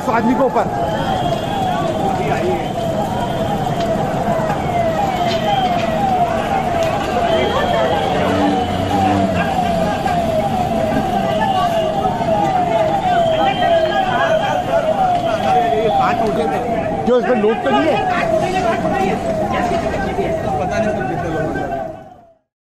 उस आदमी के ऊपर। क्यों इसमें लोग तो नहीं है?